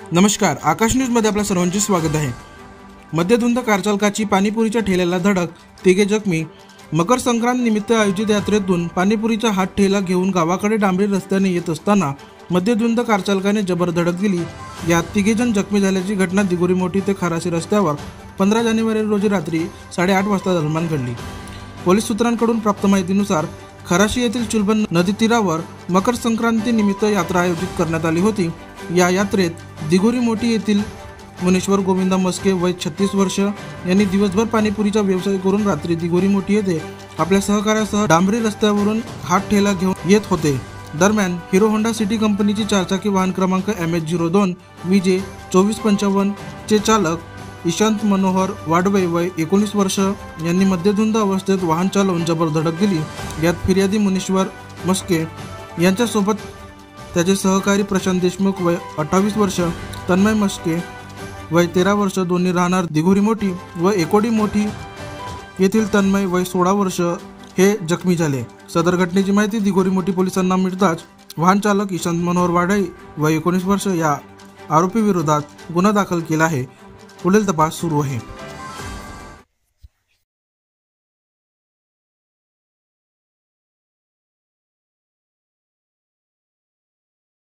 नमस्कार, आकाश न्यूजमध्ये आपल्या सर्वांचे स्वागत आहे। मद्यधुंद कार चालकाची पाणीपुरीच्या ठेल्याला धडक, तिघे जखमी। मकर संक्रांत निमित्त आयोजित यात्रेतून पाणीपुरीचा हात ठेला घेऊन गावाकडे डांबरी रस्त्याने येत असताना मद्यधुंद कार चालकाने जबर धडक दिली। यात तिघेजण जखमी झाल्याची घटना दिघोरी मोठी ते खराशी रस्त्यावर 15 जानेवारी रोजी रात्री 8:30 वाजता दरम्यान घडली। पोलीस सूत्रांकडून प्राप्त माहितीनुसार खराशी येथील चुलबन नदी तीरावर मकर संक्रांती निमित्त यात्रा आयोजित करण्यात आली होती। या यात्रेत दिघोरी मोठी येथील मुनेश्वर गोविंदा मस्के वय 36 वर्ष यांनी दिवसभर पाणीपुरीचा व्यवसाय करून रात्री दिघोरी मोठी येथे आपल्या सहकार्यासह डांबरी रस्त्यावरून हात ठेला घेऊन येत होते। दरम्यान हिरो होंडा सिटी कंपनीची चारचाकी वाहन क्रमांक MH02 VJ 2455 चे चालक ईशांत मनोहर वाडवे वय 19 वर्ष यांनी मद्यधुंद अवस्थेत वाहन चालवून जबर धडक दिली। यात फिर्यादी मुनेश्वर मस्के यांच्यासोबत त्याचे सहकारी प्रशांत देशमुख वय 28 वर्ष, तन्मय मस्के वय 13 वर्ष दोन्ही राहणार दिघोरी मोठी व एकोडी मोठी येथील तन्मय वय 16 वर्ष हे जखमी झाले। सदर घटनेची माहिती दिघोरी मोठी पोलिसांना मिळताच वाहन चालक ईशांत मनोहर वाडवे वय 19 वर्ष या आरोपी विरोधात गुन्हा दाखल केला आहे। पुढील तपास सुरू आहे।